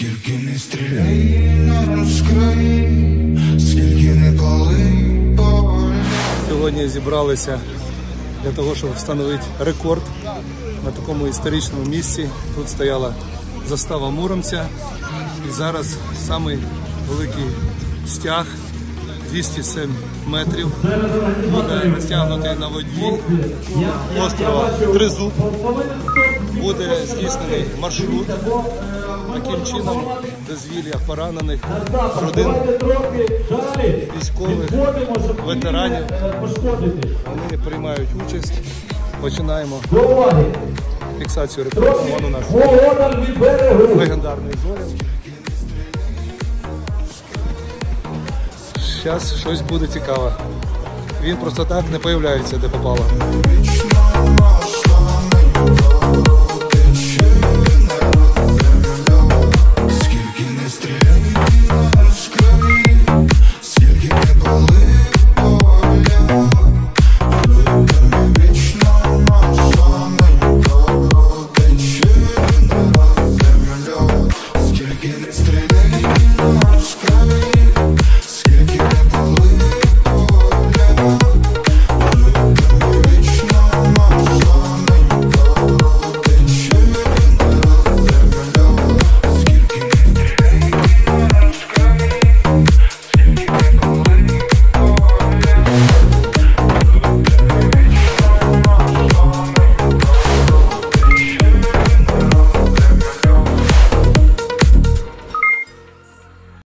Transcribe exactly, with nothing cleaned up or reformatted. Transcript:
Скільки не стріляй, не розкрай, скільки не коли поволі. Сьогодні зібралися для того, щоб встановити рекорд на такому історичному місці. Тут стояла застава Муромця. І зараз самий великий стяг, двісті сім метрів, буде розтягнутий на воді острова Тризуб. Буде здійснений маршрут. Таким чином, дозвілля поранених, родин військових, ветеранів. Вони приймають участь. Починаємо фіксацію рекорду. Вон у нас легендарний Зоря. Зараз щось буде цікаве. Він просто так не появляється, де попало.